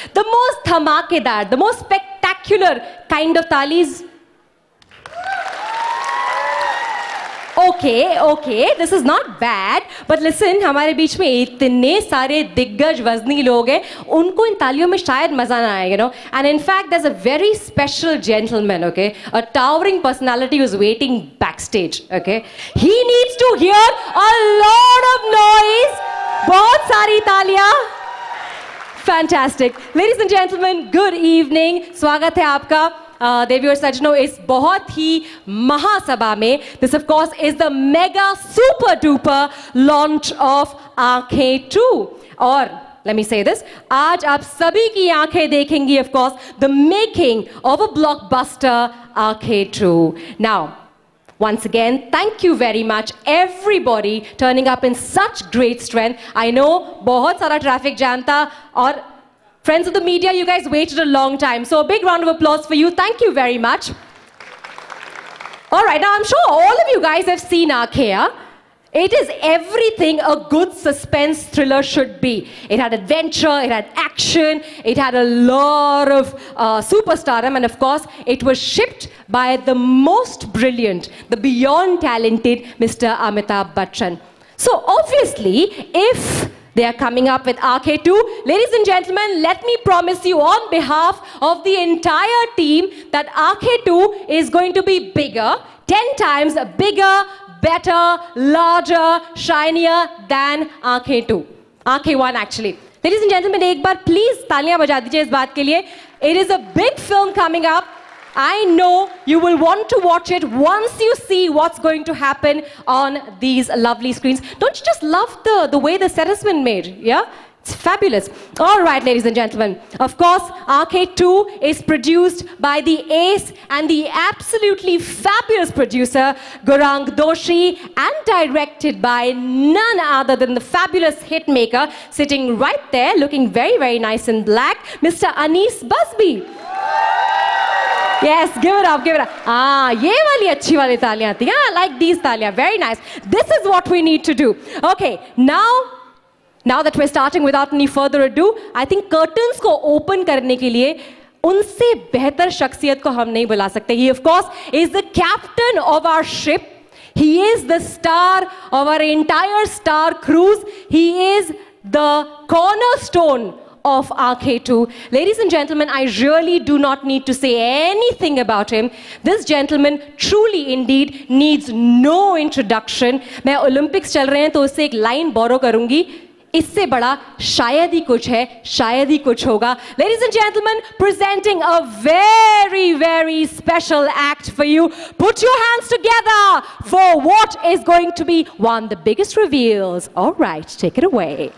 the most dhamakedar, the most spectacular kind of talis. Okay, this is not bad, but listen, हमारे बीच में इतने सारे दिग्गज वजनी लोग हैं, उनको इन तालियों में शायद मजा ना आए, you know. And in fact, there's a very special gentleman, okay, a towering personality who's waiting backstage, okay. He needs to hear a lot of noise. बहुत सारी तालियां. Fantastic, ladies and gentlemen, good evening. स्वागत है आपका. देवी और सज्जनों, इस बहुत ही महासभा में this of course is the mega super duper launch of आंखें 2 और let me say this, आज आप सभी की आंखें देखेंगी of course the making of a blockbuster आंखें 2. Now once again, thank you very much everybody turning up in such great strength. I know बहुत सारा traffic jam था और friends of the media, you guys waited a long time. So a big round of applause for you. Thank you very much. All right, now I'm sure all of you guys have seen Aankhein. It is everything a good suspense thriller should be. It had adventure, it had action, it had a lot of superstardom, and of course, it was shipped by the most brilliant, the beyond talented Mr. Amitabh Bachchan. So obviously, if they are coming up with Aankhein 2. Ladies and gentlemen, let me promise you on behalf of the entire team that Aankhein 2 is going to be bigger, 10 times bigger, better, larger, shinier than Aankhein 2. Aankhein 1 actually. Ladies and gentlemen, एक बार please तालियां बजा दीजिए इस बात के लिए. It is a big film coming up. I know you will want to watch it once you see what's going to happen on these lovely screens. Don't you just love the way the set has been made? Yeah? It's fabulous. All right, ladies and gentlemen. Of course, Aankhein 2 is produced by the ace and the absolutely fabulous producer, Gaurang Doshi, and directed by none other than the fabulous hitmaker sitting right there, looking very, very nice in black, Mr. Anees Busby. Yes, give it up, give it up. ये वाली अच्छी वाली तालियां थी. I like these तालियां. Very nice. This is what we need to do. Okay, now that we're starting without any further ado, I think curtains को open करने के लिए उनसे बेहतर शख्सियत को हम नहीं बुला सकते. He of course is the captain of our ship. He is the star of our entire star cruise. He is the cornerstone of Aankhein 2. Ladies and gentlemen, I really do not need to say anything about him. This gentleman truly indeed needs no introduction. मैं Olympics चल रहे हैं तो उससे एक line borrow करूंगी. इससे बड़ा शायद ही कुछ है, शायद ही कुछ होगा. Ladies and gentlemen, presenting a very, very special act for you. Put your hands together for what is going to be one of the biggest reveals. All right, take it away.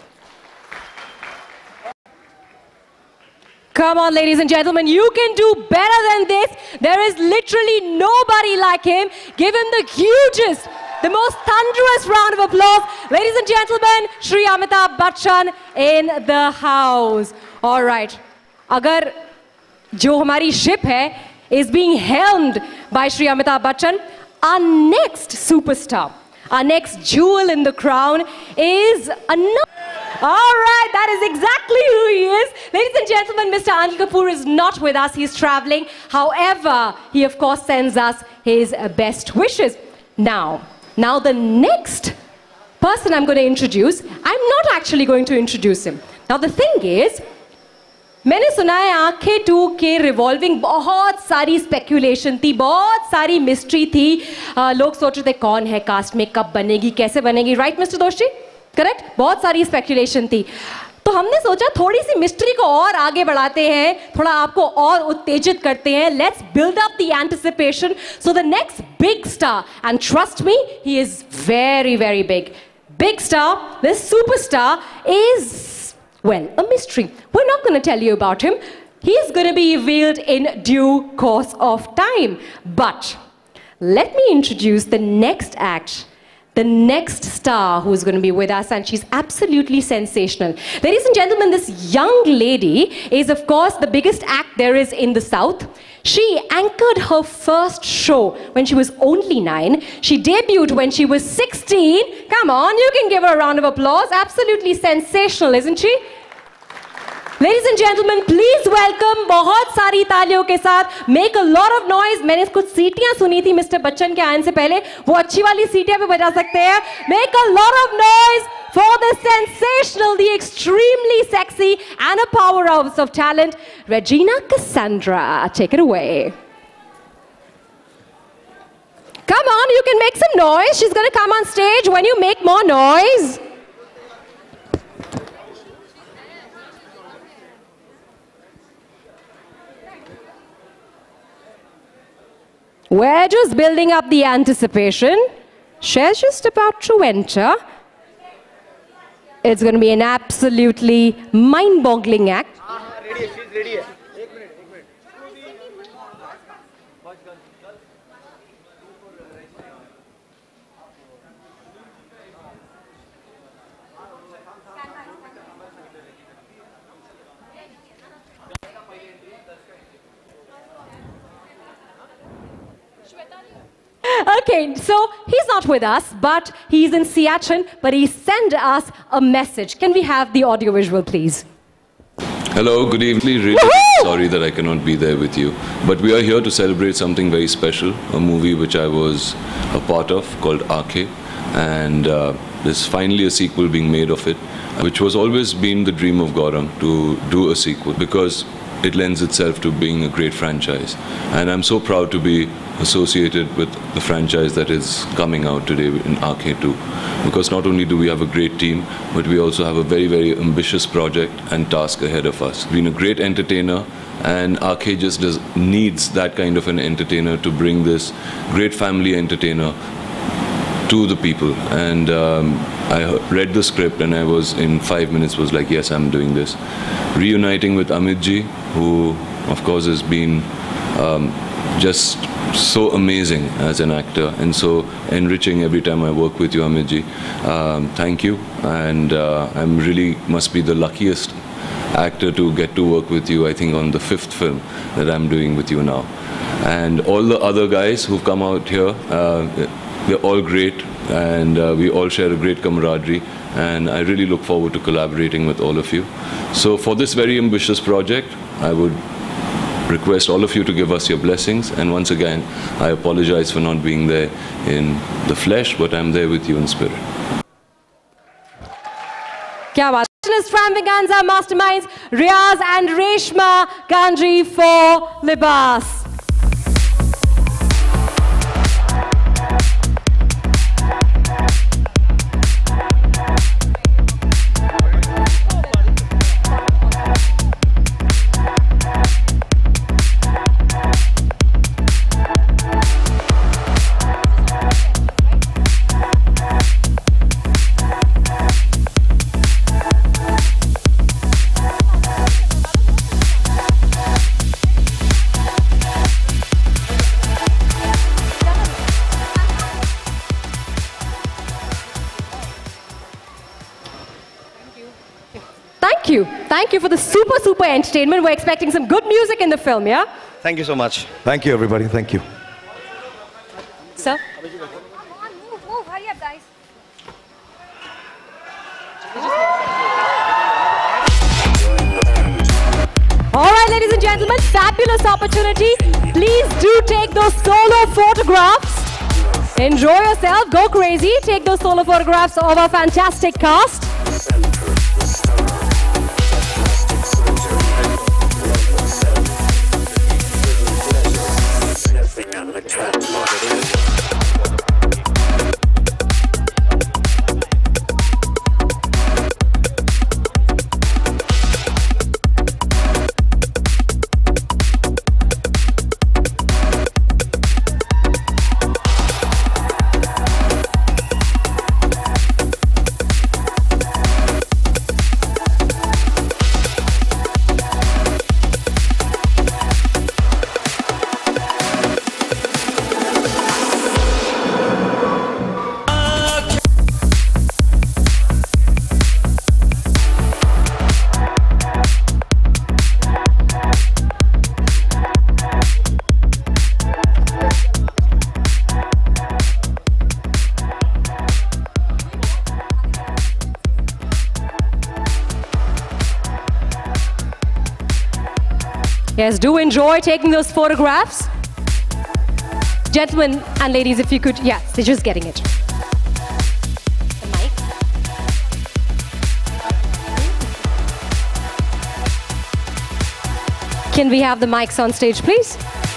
Come on, ladies and gentlemen, you can do better than this. There is literally nobody like him. Give him the hugest, the most thunderous round of applause. Ladies and gentlemen, Shri Amitabh Bachchan in the house. All right. Agar jo hamari ship hai is being helmed by Shri Amitabh Bachchan, our next superstar, our next jewel in the crown is another. All right, that is exactly who he is. Ladies and gentlemen, Mr. Anil Kapoor is not with us. He's traveling. However, he of course sends us his best wishes. Now the next person I'm going to introduce, I'm not actually going to introduce him. Now the thing is, मैंने सुना है आंखें 2 के revolving बहुत सारी speculation थी, बहुत सारी मिस्ट्री थी. लोग सोच रहे थे कौन है कास्ट में, कब बनेगी, कैसे बनेगी. Right mister Doshi? करेक्ट. बहुत सारी स्पेक्यूलेशन थी. तो हमने सोचा थोड़ी सी मिस्ट्री को और आगे बढ़ाते हैं, थोड़ा आपको और उत्तेजित करते हैं. Let's build up the anticipation. So the next big star, and trust me, he is very very big. Big star, this superstar is, well, a mystery. We're not going to tell you about him. He's going to be revealed in due course of time. But let me introduce the next act, the next star who's going to be with us, and she's absolutely sensational. Ladies and gentlemen, this young lady is, of course, the biggest act there is in the South. She anchored her first show when she was only 9. She debuted when she was 16. Come on, you can give her a round of applause. Absolutely sensational, isn't she? Ladies and gentlemen, please welcome बहुत सारी तालियों के साथ make a lot of noise. मैंने कुछ सीटियां सुनी थी मिस्टर बच्चन के आने से पहले, वो अच्छी वाली सीटियां भी बजा सकते हैं. Make a lot of noise for the sensational, the extremely sexy and a powerhouse of talent, Regina Cassandra. Take it away. Come on, you can make some noise. She's going to come on stage when you make more noise. We're just building up the anticipation. She's just about to enter. It's going to be an absolutely mind-boggling act. Ready, she's ready. Okay, so he's not with us, but he's in Siachen, but he sent us a message. Can we have the audio-visual, please? Hello, good evening. Really sorry that I cannot be there with you. But we are here to celebrate something very special, a movie which I was a part of called Aankhein. And there's finally a sequel being made of it, which was always been the dream of Gaurang, to do a sequel, because it lends itself to being a great franchise. And I'm so proud to be associated with the franchise that is coming out today in Aankhein 2. Because not only do we have a great team, but we also have a very, very ambitious project and task ahead of us. Being a great entertainer, and Aankhein just needs that kind of an entertainer to bring this great family entertainer to the people. And I read the script and I was, in 5 minutes, was like, yes, I'm doing this. Reuniting with Amit ji, who of course has been just so amazing as an actor and so enriching every time I work with you, Amit ji. Thank you, and I'm really must be the luckiest actor to get to work with you, I think, on the 5th film that I'm doing with you now. And all the other guys who've come out here, they're all great, and we all share a great camaraderie, and I really look forward to collaborating with all of you. So for this very ambitious project, I would request all of you to give us your blessings, and once again, I apologize for not being there in the flesh, but I'm there with you in spirit. Kya baat. Extravaganza masterminds Riaz and Reshma Ganji for Libas. Thank you for the super entertainment. We're expecting some good music in the film, yeah? Thank you so much. Thank you, everybody. Thank you. Sir? Move, hurry up, guys. All right, ladies and gentlemen, fabulous opportunity. Please do take those solo photographs. Enjoy yourself, go crazy. Take those solo photographs of our fantastic cast. Yes, do enjoy taking those photographs. Gentlemen and ladies, if you could, yes, they're just getting it. The mic. Can we have the mics on stage, please?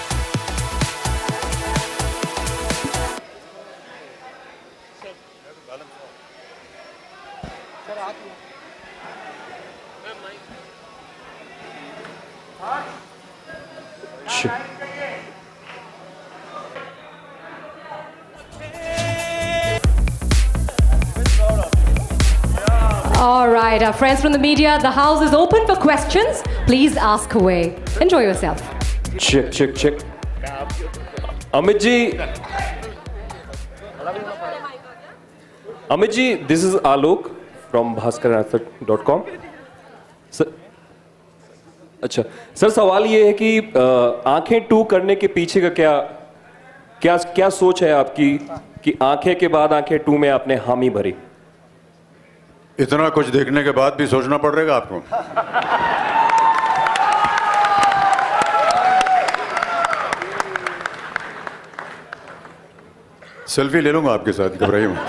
All right, our friends from the media, the house is open for questions. Please ask away. Enjoy yourself. Check. Amit ji, this is Alok from bhaskaranathak.com. अच्छा sir, सवाल ये है कि आंखें 2 करने के पीछे का क्या सोच है आपकी कि आंखें के बाद आंखें 2 में आपने हामी भरी? इतना कुछ देखने के बाद भी सोचना पड़ेगा आपको। सेल्फी ले लूंगा आपके साथ, घबराइए मत।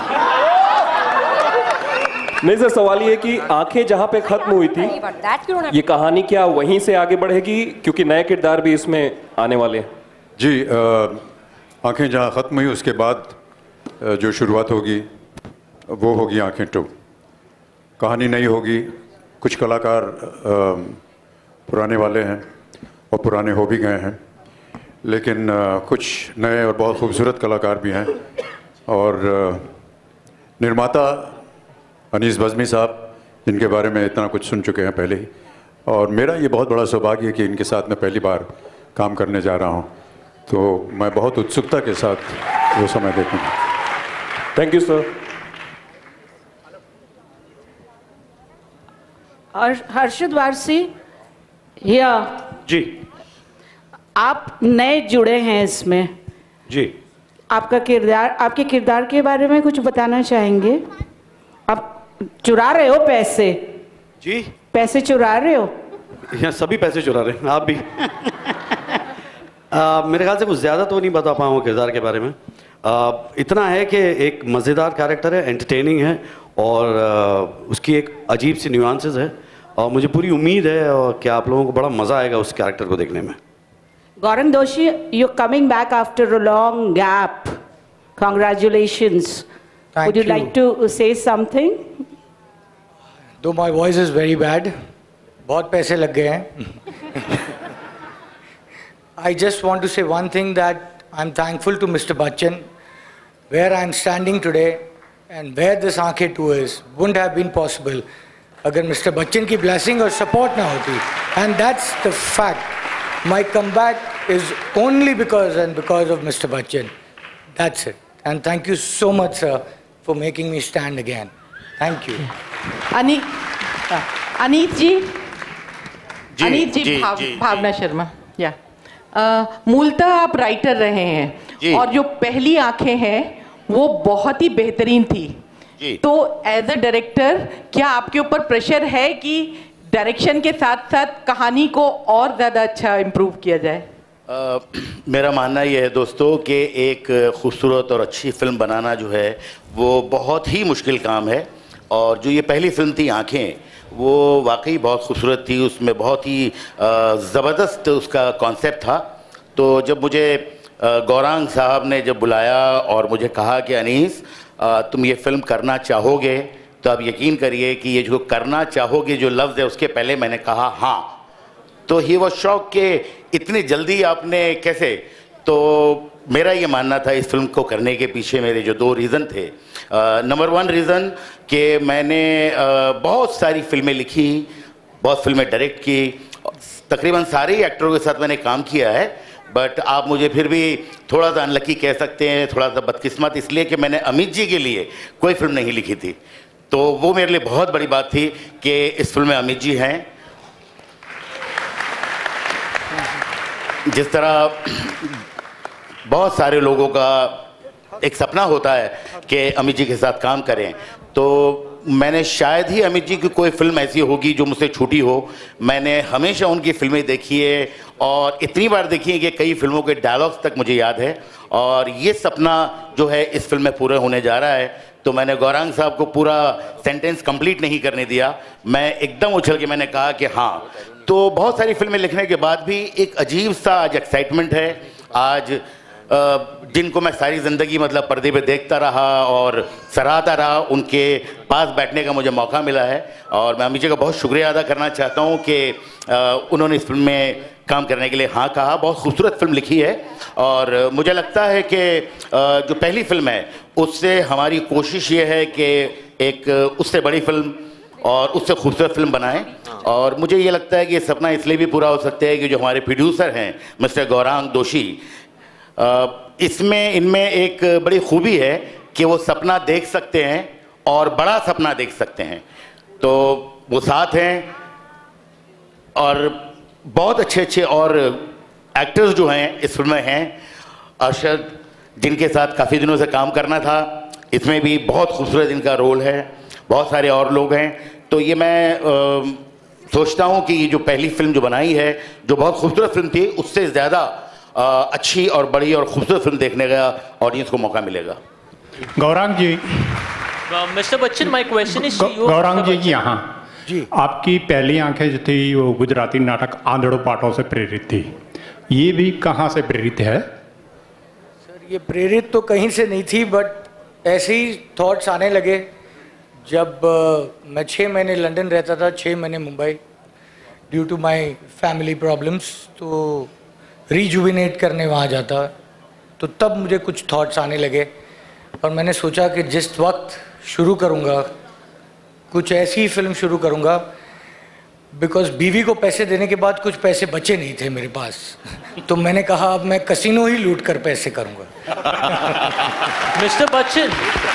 नहीं सर, सवाल ये है कि आंखें जहां पे खत्म हुई थी, ये कहानी क्या वहीं से आगे बढ़ेगी, क्योंकि नए किरदार भी इसमें आने वाले हैं? जी, आंखें जहां खत्म हुई उसके बाद जो शुरुआत होगी वो होगी आंखें 2। कहानी नई होगी, कुछ कलाकार पुराने वाले हैं और पुराने हो भी गए हैं, लेकिन कुछ नए और बहुत खूबसूरत कलाकार भी हैं। और निर्माता अनीस बज़मी साहब, जिनके बारे में इतना कुछ सुन चुके हैं पहले ही, और मेरा ये बहुत बड़ा सौभाग्य है कि इनके साथ मैं पहली बार काम करने जा रहा हूँ, तो मैं बहुत उत्सुकता के साथ वो समय देखूँगा। Thank you sir. Harshad Warsi या जी, आप नए जुड़े हैं इसमें जी, आपके किरदार के बारे में कुछ बताना चाहेंगे? आप चुरा रहे हो पैसे? जी, पैसे चुरा रहे हो? यहाँ सभी पैसे चुरा रहे हैं, आप भी। मेरे ख्याल से कुछ ज़्यादा तो नहीं बता पाऊँ किरदार के बारे में। इतना है कि एक मज़ेदार कैरेक्टर है, एंटरटेनिंग है, और उसकी एक अजीब सी न्यूआंसेस है, और मुझे पूरी उम्मीद है कि आप लोगों को बड़ा मज़ा आएगा उस कैरेक्टर को देखने में। गौरन दोषी, you're coming back after a long gap. Congratulations. Thank Would you you. like to say something? Though my voice is very bad, बहुत पैसे लग गए हैं। I just want to say one thing, that I'm thankful to Mr. Bachchan. Where I'm standing today and where this Aankhein 2 is wouldn't have been possible अगर Mr. Bachchan की blessing और support ना होती. And that's the fact. My comeback is only because of Mr. Bachchan. That's it. And thank you so much, sir, for making me stand again. Thank you. Aneet जी, भावना शर्मा, या मूलतः आप writer रहे हैं, और जो पहली आंखें हैं वो बहुत ही बेहतरीन थी। तो एज अ डायरेक्टर क्या आपके ऊपर प्रेशर है कि डायरेक्शन के साथ साथ कहानी को और ज़्यादा अच्छा इम्प्रूव किया जाए? मेरा मानना ये है दोस्तों कि एक खूबसूरत और अच्छी फिल्म बनाना जो है वो बहुत ही मुश्किल काम है, और जो ये पहली फिल्म थी आंखें, वो वाकई बहुत खूबसूरत थी, उसमें बहुत ही ज़बरदस्त उसका कॉन्सेप्ट था। तो जब मुझे गौरांग साहब ने जब बुलाया और मुझे कहा कि अनीस तुम ये फिल्म करना चाहोगे, तो आप यकीन करिए कि ये जो करना चाहोगे जो लफ्ज़ है उसके पहले मैंने कहा हाँ। तो ही वो शौक के इतनी जल्दी आपने कैसे, तो मेरा ये मानना था इस फिल्म को करने के पीछे मेरे जो 2 रीज़न थे। नंबर 1 रीज़न कि मैंने बहुत सारी फिल्में लिखी, बहुत फिल्में डायरेक्ट की, तकरीबन सारे ही एक्टरों के साथ मैंने काम किया है, बट आप मुझे फिर भी थोड़ा सा अनलकी कह सकते हैं, थोड़ा सा बदकिस्मत, इसलिए कि मैंने अमित जी के लिए कोई फिल्म नहीं लिखी थी। तो वो मेरे लिए बहुत बड़ी बात थी कि इस फिल्म में अमित जी हैं। जिस तरह बहुत सारे लोगों का एक सपना होता है कि अमित जी के साथ काम करें, तो मैंने शायद ही अमित जी की कोई फिल्म ऐसी होगी जो मुझसे छूटी हो। मैंने हमेशा उनकी फिल्में देखी है और इतनी बार देखी है कि कई फिल्मों के डायलॉग्स तक मुझे याद है। और ये सपना जो है इस फिल्म में पूरा होने जा रहा है, तो मैंने गौरांग साहब को पूरा सेंटेंस कंप्लीट नहीं करने दिया। मैं एकदम उछल के मैंने कहा कि हाँ। तो बहुत सारी फिल्में लिखने के बाद भी एक अजीब सा आज एक्साइटमेंट है। आज जिनको मैं सारी ज़िंदगी मतलब पर्दे पे देखता रहा और सराहता रहा, उनके पास बैठने का मुझे मौका मिला है। और मैं अमित जी का बहुत शुक्रिया अदा करना चाहता हूँ कि उन्होंने इस फिल्म में काम करने के लिए हाँ कहा। बहुत खूबसूरत फिल्म लिखी है और मुझे लगता है कि जो पहली फिल्म है उससे हमारी कोशिश ये है कि एक उससे बड़ी फिल्म और उससे खूबसूरत फिल्म बनाएं। और मुझे ये लगता है कि ये सपना इसलिए भी पूरा हो सकता है कि जो हमारे प्रोड्यूसर हैं मिस्टर गौरांग दोषी, इनमें एक बड़ी खूबी है कि वो सपना देख सकते हैं और बड़ा सपना देख सकते हैं। तो वो साथ हैं और बहुत अच्छे अच्छे और एक्टर्स जो हैं इस फिल्म में हैं। अरशद, जिनके साथ काफ़ी दिनों से काम करना था, इसमें भी बहुत खूबसूरत इनका रोल है। बहुत सारे और लोग हैं। तो ये मैं सोचता हूँ कि ये जो पहली फिल्म जो बनाई है, जो बहुत खूबसूरत फिल्म थी, उससे ज़्यादा अच्छी और बड़ी और खूबसूरत फिल्म देखने का ऑडियंस को मौका मिलेगा। Gaurang ji, mister Bachchan, my question is to you. Gaurang ji यहाँ जी, आपकी पहली आंखें जो थी वो गुजराती नाटक आंधड़ो पाठों से प्रेरित थी। ये भी कहाँ से प्रेरित है? सर, ये प्रेरित तो कहीं से नहीं थी, बट ऐसे ही थॉट्स आने लगे जब मैं 6 महीने लंदन रहता था, 6 महीने Mumbai, due to my family problems. तो रिजुविनेट करने वहाँ जाता, तो तब मुझे कुछ थॉट्स आने लगे और मैंने सोचा कि जिस वक्त शुरू करूँगा कुछ ऐसी ही फिल्म शुरू करूँगा, बिकॉज बीवी को पैसे देने के बाद कुछ पैसे बचे नहीं थे मेरे पास। तो मैंने कहा अब मैं कसिनो ही लूट कर पैसे करूँगा। Mister Bachchan,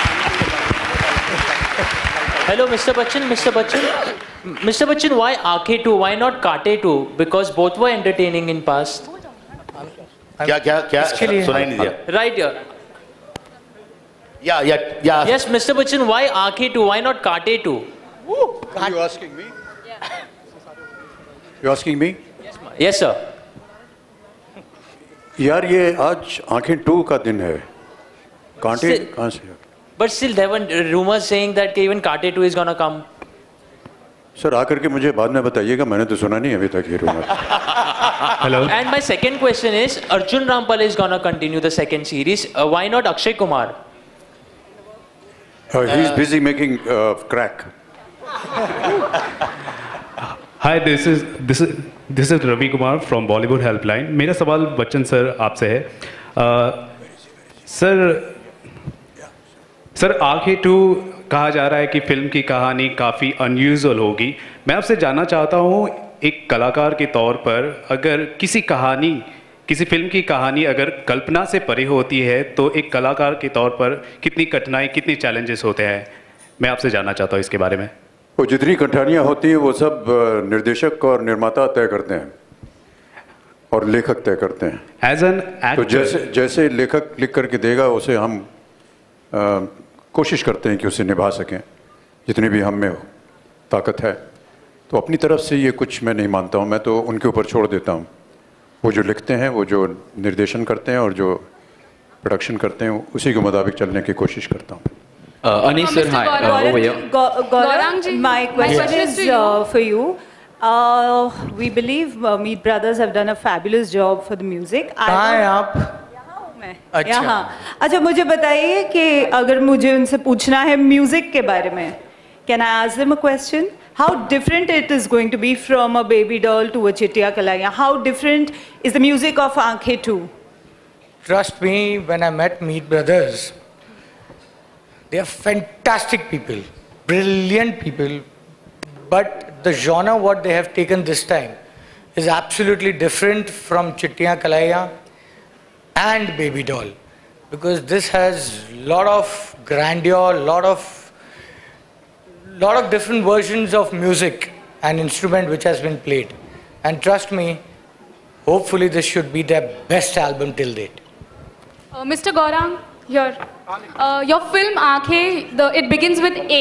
hello Mr. Bachchan, why Aankhein 2, why not Kaate 2? Because both were entertaining in past. क्या सुनाई नहीं दिया। Right here. Yeah. Yes, Mr. Bachchan, why Aankhein 2, why not Kaate 2? Are you asking me? You asking me? Yes sir. यार ये आज आंखें 2 का दिन है, कांटे कहाँ से? But still there were rumors saying that even Kaate 2 is gonna come. Sir आकर के मुझे बाद में बताइएगा, मैंने तो सुना नहीं अभी तक ये rumour. Hello. And my second question is, Arjun Rampal is gonna continue the second series. Why not Akshay Kumar? He's busy making crack. Hi, this is Ravi Kumar from Bollywood Helpline. मेरा सवाल Bachchan sir आपसे है। Sir आंखें 2 कहा जा रहा है कि फिल्म की कहानी काफ़ी अनयूजुअल होगी। मैं आपसे जानना चाहता हूँ, एक कलाकार के तौर पर, अगर किसी फिल्म की कहानी अगर कल्पना से परे होती है तो एक कलाकार के तौर पर कितनी कठिनाई, कितनी चैलेंजेस होते हैं, मैं आपसे जानना चाहता हूँ इसके बारे में। वो जितनी कठिनाइयाँ होती हैं वो सब निर्देशक और निर्माता तय करते हैं और लेखक तय करते हैं। एज एन एक्टर, तो जैसे लेखक लिख करके देगा उसे हम कोशिश करते हैं कि उसे निभा सकें जितनी भी हम में हो ताकत है। तो अपनी तरफ से ये कुछ मैं नहीं मानता हूँ, मैं तो उनके ऊपर छोड़ देता हूँ। वो जो लिखते हैं, वो जो निर्देशन करते हैं और जो प्रोडक्शन करते हैं, उसी के मुताबिक चलने की कोशिश करता हूँ। Anis sir, hi. Over here. Gaurang ji, my question is for you. We believe Meet Brothers have done a fabulous job for the music. कहाँ हैं आप? अच्छा, मुझे बताइए कि अगर मुझे उनसे पूछना है म्यूजिक के बारे में, can I ask them a question? How different it is going to be from a baby doll to a Chittiya Kalaiyan? How different is the music of Aankhein 2? Trust me, when I met Meet Brothers, they are fantastic people, brilliant people, but the genre what they have taken this time is absolutely different from Chittiya Kalaiyan and Baby Doll, because this has lot of grandeur, lot of different versions of music and instrument which has been played, and trust me, hopefully this should be their best album till date. Mr. Gaurang, your film Aankhein, it begins with A.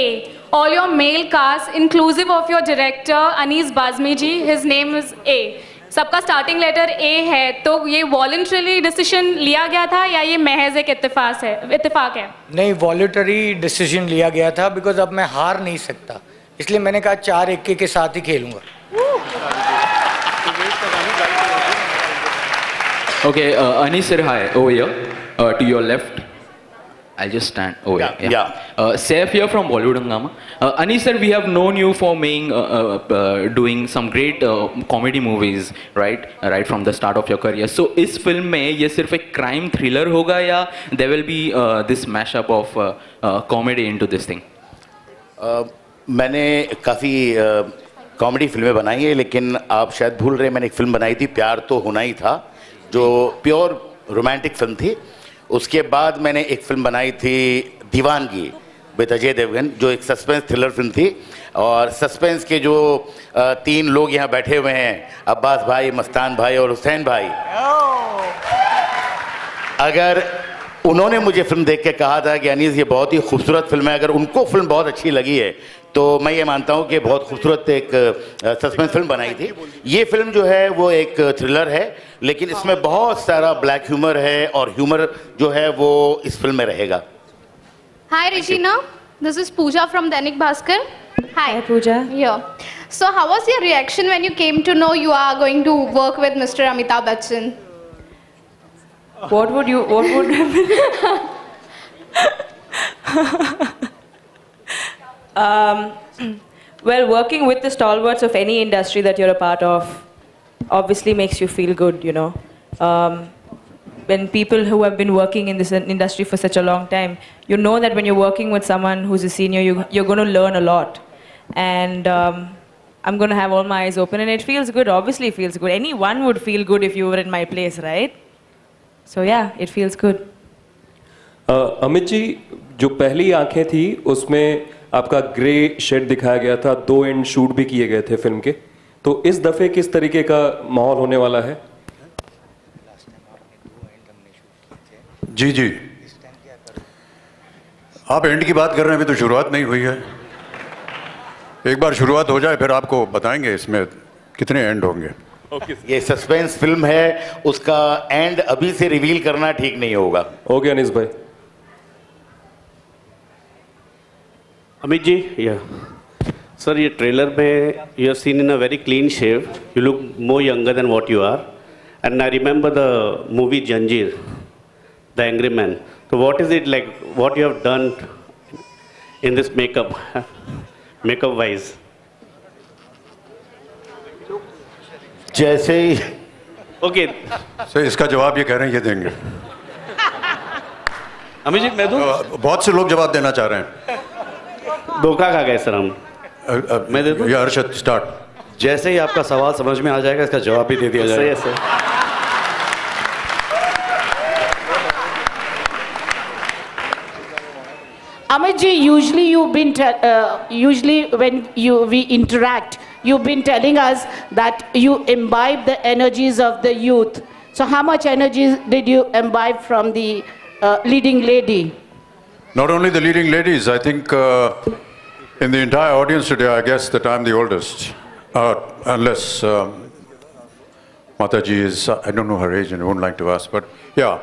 all your male cast, inclusive of your director Anis Bazmi ji. His name is A. सबका starting letter A है, तो ये voluntary decision लिया गया था या ये महज एक इत्तेफाक है? नहीं, वॉलंटरी डिसीजन लिया गया था, बिकॉज अब मैं हार नहीं सकता, इसलिए मैंने कहा 4-1 के साथ ही खेलूंगा। Okay, Anis sir, hi, over here, to your left. I'll just stand over here. Yeah. Saif here from Bollywood Hungama. Anis sir, we have known you for doing some great comedy movies, right? Right from the start of your career. So, इस film में ये सिर्फ एक crime thriller होगा या there will be this mashup of comedy into this thing? मैंने काफ़ी comedy फिल्में बनाई है, लेकिन आप शायद भूल रहे, मैंने एक फिल्म बनाई थी प्यार तो होना ही था, जो प्योर रोमांटिक फिल्म थी। उसके बाद मैंने एक फिल्म बनाई थी दीवानगी विद अजय देवगन, जो एक सस्पेंस थ्रिलर फिल्म थी। और सस्पेंस के जो 3 लोग यहाँ बैठे हुए हैं, अब्बास भाई, मस्तान भाई और हुसैन भाई, अगर उन्होंने मुझे फिल्म देख के कहा था कि अनीस ये बहुत ही खूबसूरत फिल्म है, अगर उनको फिल्म बहुत अच्छी लगी है तो मैं ये मानता हूँ कि बहुत खूबसूरत एक सस्पेंस फिल्म बनाई थी। ये फिल्म जो है वो एक थ्रिलर है, लेकिन इसमें बहुत सारा ब्लैक ह्यूमर है और ह्यूमर जो है वो इस फिल्म में रहेगा। Hi Regina, this is Pooja from Dainik Bhaskar. Hi Pooja. Yeah. So how was your reaction when you came to know you are going to work with Mr. Amitabh Bachchan? What would happen? Well, working with the stalwarts of any industry that you're a part of obviously makes you feel good, you know. When people who have been working in this industry for such a long time, you know that when you're working with someone who's a senior, you're going to learn a lot. And I'm going to have all my eyes open, and it feels good. Obviously it feels good. Anyone would feel good if you were in my place, right? So yeah, it feels good. Amit ji, जो पहली आंखें थी उसमें आपका grey shade दिखाया गया था, 2 and shoot भी किए गए थे फिल्म के, तो इस दफे किस तरीके का माहौल होने वाला है? जी जी, आप एंड की बात कर रहे हैं, अभी तो शुरुआत नहीं हुई है। एक बार शुरुआत हो जाए फिर आपको बताएंगे इसमें कितने एंड होंगे। ये सस्पेंस फिल्म है, उसका एंड अभी से रिवील करना ठीक नहीं होगा। ओके अनीस भाई। अमित जी, या सर, ये ट्रेलर में you are seen in a very clean shave, you look more younger than what you are, and I remember the movie Zanjeer, the angry man. तो what is it like, what you have done in this makeup wise? जैसे ही okay sir, इसका जवाब ये कह रहे हैं, ये देंगे। अमित जी, मैं दूं? बहुत से लोग जवाब देना चाह रहे हैं। धोखा खा गए सर हम। मैं दे दूं? या अर्शद स्टार्ट। जैसे ही आपका सवाल समझ में आ जाएगा, इसका जवाब भी दे दिया जाएगा। सही है। Amit ji, usually when we interact, you've been telling us that you imbibe the energies of the youth. So how much energy did you imbibe from the leading lady? Not only the leading ladies, I think in the entire audience today, I guess that I'm the oldest. Unless Mataji is, I don't know her age and I wouldn't like to ask, but yeah.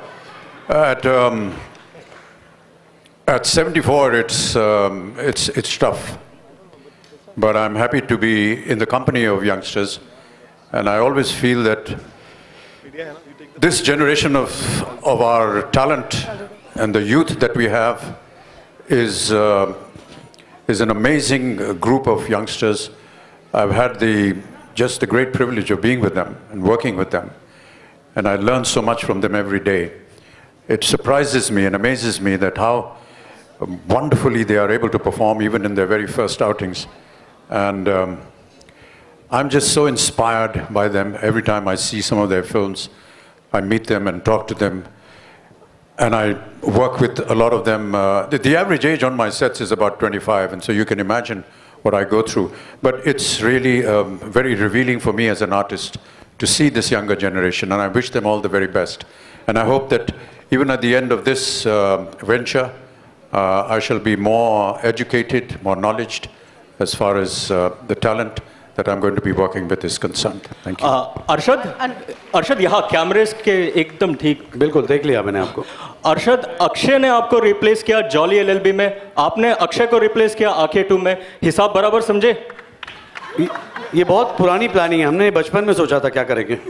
At 74, it's tough. But I'm happy to be in the company of youngsters. And I always feel that this generation of our talent and the youth that we have is an amazing group of youngsters. I've had just the great privilege of being with them and working with them. And I learn so much from them every day. It surprises me and amazes me that how wonderfully they are able to perform even in their very first outings. And I'm just so inspired by them. Every time I see some of their films, I meet them and talk to them. And I work with a lot of them. The average age on my sets is about 25, and so you can imagine what I go through. But it's really very revealing for me as an artist to see this younger generation, and I wish them all the very best. And I hope that even at the end of this venture, I shall be more educated, more knowledgeable as far as the talent that I'm going to be working with is concerned. Thank you. Arshad यहाँ cameras के एकदम ठीक. बिल्कुल देख लिया मैंने आपको. अरशद, अक्षय ने आपको रिप्लेस किया जॉली LLB में, आपने अक्षय को रिप्लेस किया आंखें 2 में. हिसाब बराबर समझे? ये बहुत पुरानी प्लानिंग है, हमने बचपन में सोचा था क्या करेंगे.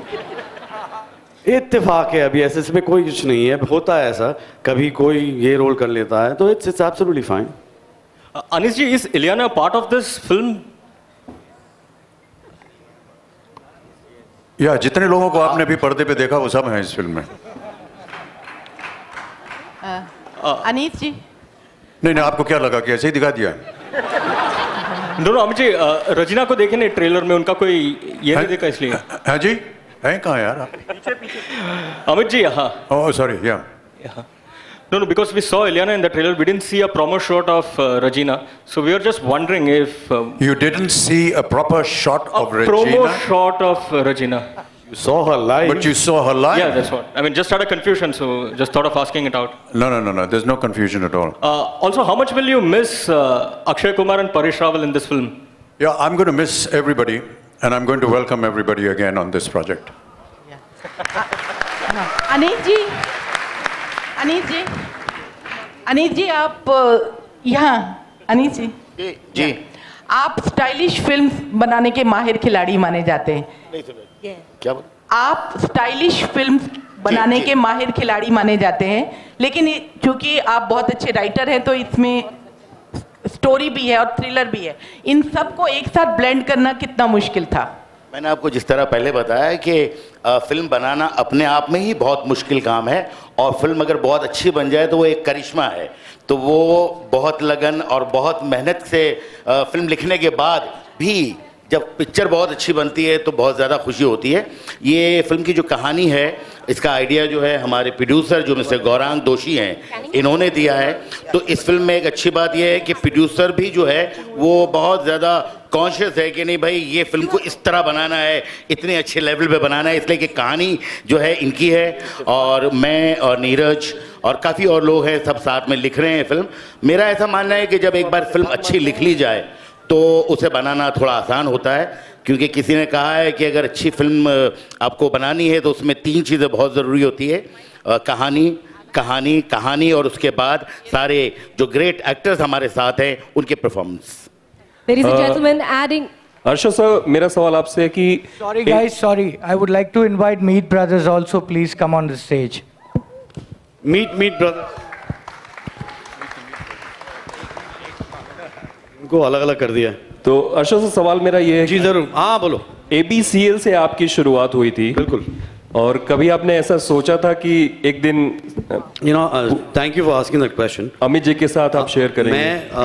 इत्तेफाक है, अभी ऐसे इसमें कोई कुछ नहीं है, होता है ऐसा, कभी कोई ये रोल कर लेता है, तो it's absolutely fine. Anees ji, is Ileana part of this film? या जितने लोगों को आपने भी पर्दे पे देखा वो सब हैं इस फिल्म में. अनीस जी, नहीं, आपको क्या लगा कि ऐसे ही दिखा दिया? दोनों अमित जी, रजीना को देखे नहीं ट्रेलर में, उनका कोई ये नहीं देखा इसलिए. हाँ जी, हैं कहाँ यार आप? अमित जी यहाँ. Oh sorry, yeah. No, because we saw Ileana in the trailer, we didn't see a promo shot of Regina. So we were just wondering if... you didn't see a proper shot of Regina? Promo shot of Regina. You saw her live? But you saw her live? Yeah, that's what. I mean, just had a confusion, so just thought of asking it out. No. There's no confusion at all. Also, how much will you miss Akshay Kumar and Paresh Rawal in this film? Yeah, I'm going to miss everybody, and I'm going to welcome everybody again on this project. Anees ji, आप यहाँ. अनीस जी, जी, आप stylish film बनाने के माहिर खिलाड़ी माने जाते हैं. क्या? आप स्टाइलिश फिल्म बनाने के माहिर खिलाड़ी माने जाते हैं, लेकिन चूंकि आप बहुत अच्छे राइटर हैं, तो इसमें स्टोरी भी है और थ्रिलर भी है. इन सबको एक साथ ब्लेंड करना कितना मुश्किल था? मैंने आपको जिस तरह पहले बताया कि फिल्म बनाना अपने आप में ही बहुत मुश्किल काम है, और फिल्म अगर बहुत अच्छी बन जाए तो वो एक करिश्मा है. तो वो बहुत लगन और बहुत मेहनत से फिल्म लिखने के बाद भी जब पिक्चर बहुत अच्छी बनती है तो बहुत ज़्यादा खुशी होती है. ये फिल्म की जो कहानी है, इसका आइडिया जो है हमारे प्रोड्यूसर जो मिस्टर गौरांग दोषी हैं, इन्होंने दिया है. तो इस फिल्म में एक अच्छी बात यह है कि प्रोड्यूसर भी जो है वो बहुत ज़्यादा कॉन्शियस है कि नहीं भाई ये फिल्म को इस तरह बनाना है, इतने अच्छे लेवल पे बनाना है, इसलिए कि कहानी जो है इनकी है, और मैं और नीरज और काफ़ी और लोग हैं, सब साथ में लिख रहे हैं फिल्म. मेरा ऐसा मानना है कि जब एक बार फिल्म अच्छी लिख ली जाए तो उसे बनाना थोड़ा आसान होता है, क्योंकि किसी ने कहा है कि अगर अच्छी फिल्म आपको बनानी है तो उसमें 3 चीज़ें बहुत ज़रूरी होती है. कहानी और उसके बाद सारे जो ग्रेट एक्टर्स हमारे साथ हैं उनके performance. Ladies and gentlemen, adding... Arshad sir, मेरा सवाल आपसे है कि... Sorry guys, sorry. I would like to invite Meet Brothers also. Please come on the stage. Meet Brothers. इनको अलग-अलग कर दिया. तो अर्शद सर, सवाल मेरा ये है... जी जरूर, हाँ बोलो. ABCL से आपकी शुरुआत हुई थी. बिल्कुल. और कभी आपने ऐसा सोचा था कि एक दिन... You know, thank you for asking that question. Amit ji के साथ आप शेयर करेंगे.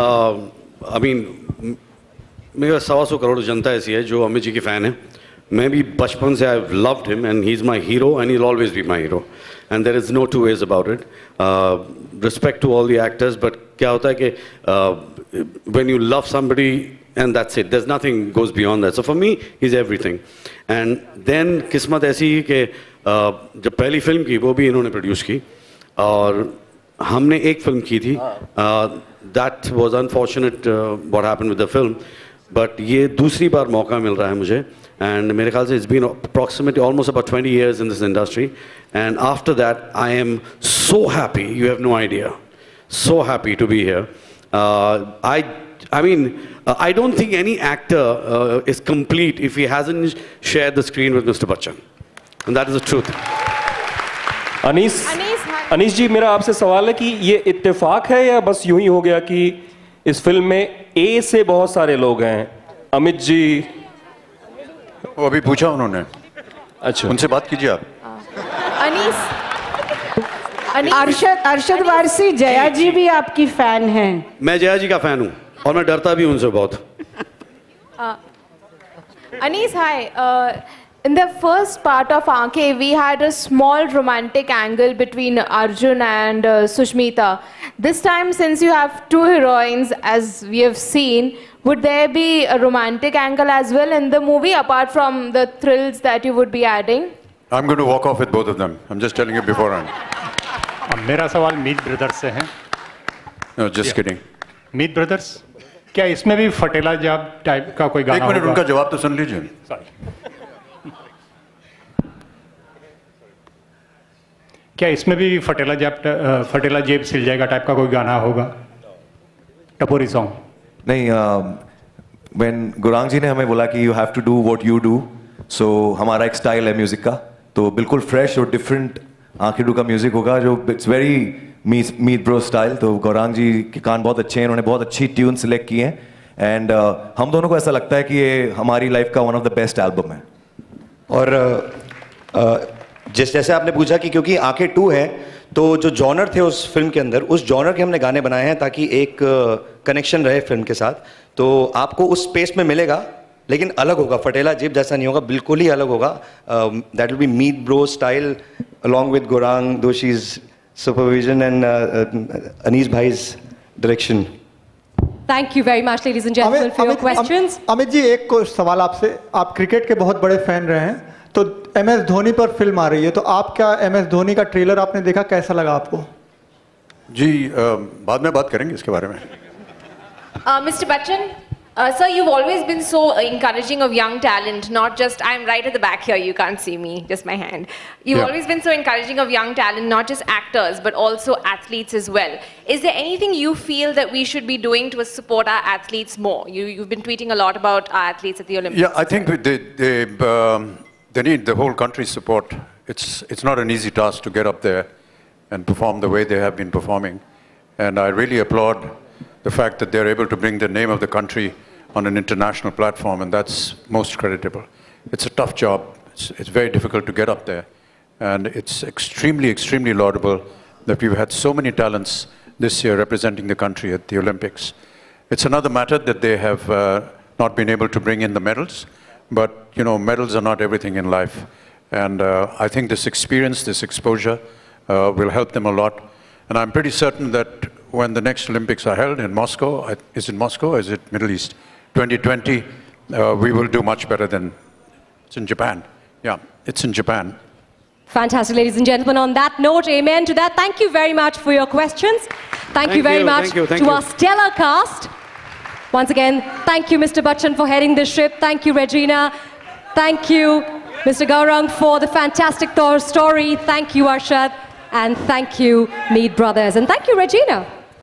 मैं मेरा 125 करोड़ जनता ऐसी है जो अमित जी की फ़ैन है. मैं भी बचपन से I loved him and he is my hero and he will always be my hero, and there is no two ways about it. Respect to all the actors, but क्या होता है कि when you love somebody and that's it, there is nothing goes beyond that. So for me he is everything. And then किस्मत ऐसी ही कि जब पहली film की वो भी इन्होंने प्रोड्यूस की, और हमने एक फिल्म की थी. That was unfortunate what happened with the film, but ये दूसरी बार मौका मिल रहा है मुझे, एंड मेरे ख्याल से it's been approximately almost about 20 years in this industry, and after that I am so happy, you have no idea, so happy to be here. I mean, I don't think any actor is complete if he hasn't shared the screen with Mr. Bachchan, and that is the truth. Anis ji, मेरा आपसे सवाल है कि ये इत्तेफाक है या बस यूं ही हो गया कि इस फिल्म में ए से बहुत सारे लोग हैं? अमित जी, वो अभी पूछा उन्होंने. अच्छा, उनसे बात कीजिए आप. अरशद वारसी, जया जी भी आपकी फैन हैं. मैं जया जी का फैन हूँ और मैं डरता भी उनसे बहुत. Anis, hi. In the first part of Aankhein, we had a small romantic angle between Arjun and Sushmita. This time, since you have 2 heroines, as we have seen, would there be a romantic angle as well in the movie, apart from the thrills that you would be adding? I'm going to walk off with both of them. I'm just telling you beforehand. मेरा सवाल मीत brothers से है. No, just kidding. Meet brothers, क्या इसमें भी फटेला जाब type का कोई गाना एक मिनट होगा? उनका जवाब तो सुन लीजिए। क्या इसमें भी फटेला जेब सिल जाएगा टाइप का कोई गाना होगा? टपोरी सॉन्ग नहीं, व्हेन गुरांग जी ने हमें बोला कि you have to do what you do, so हमारा एक स्टाइल है म्यूजिक का, तो बिल्कुल फ्रेश और डिफरेंट आंखें डू का म्यूजिक होगा जो it's very Meet bro style. तो गौरांग जी के कान बहुत अच्छे हैं, उन्होंने बहुत अच्छी ट्यून सिलेक्ट की हैं एंड हम दोनों को ऐसा लगता है कि ये हमारी लाइफ का one of the best album है। और जैसे आपने पूछा कि क्योंकि आंखें 2 है तो जो जॉनर थे उस फिल्म के अंदर, उस जॉनर के हमने गाने बनाए हैं ताकि एक कनेक्शन रहे फिल्म के साथ। तो आपको उस स्पेस में मिलेगा लेकिन अलग होगा, फटेला जेब जैसा नहीं होगा, बिल्कुल ही अलग होगा। That will be Meet bro style along with Gaurang Doshi's supervision and Anis bhai's direction. Thank you very much, ladies and gentlemen, for your questions. Amit ji, एक सवाल आपसे, आप क्रिकेट के बहुत बड़े फैन रहे हैं, तो MS धोनी पर फिल्म आ रही है, तो आप क्या MS धोनी का ट्रेलर आपने देखा, कैसा लगा आपको? जी बाद में बात करेंगे इसके बारे में। Mr. Bachchan, sir, you've always been so encouraging of young talent, not just, I'm right at the back here, you can't see me, just my hand. You've always been so encouraging of young talent, not just actors, but also athletes as well. Is there anything you feel that we should be doing to support our athletes more? You've been tweeting a lot about our athletes at the Olympics. Yeah, I think they need the whole country's support. It's not an easy task to get up there and perform the way they have been performing. And I really applaud the fact that they're able to bring the name of the country on an international platform, and that's most creditable. It's a tough job. It's very difficult to get up there. And it's extremely, extremely laudable that we've had so many talents this year representing the country at the Olympics. It's another matter that they have not been able to bring in the medals, but you know, medals are not everything in life. And I think this experience, this exposure will help them a lot. And I'm pretty certain that when the next Olympics are held in Moscow, is it Moscow or is it Middle East? 2020, we will do much better than, it's in Japan. Yeah, it's in Japan. Fantastic, ladies and gentlemen. On that note, amen to that. Thank you very much for your questions. Thank you very much to our stellar cast. Once again, thank you, Mr. Bachchan, for heading this ship. Thank you, Regina. Thank you, Mr. Gaurang, for the fantastic story. Thank you, Arshad. And thank you, Meet Brothers. And thank you, Regina.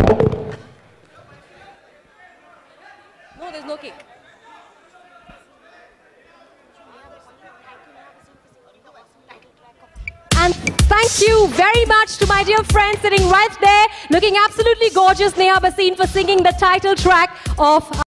No, there's no cake. And thank you very much to my dear friend sitting right there, looking absolutely gorgeous, Neha Bhasin, for singing the title track of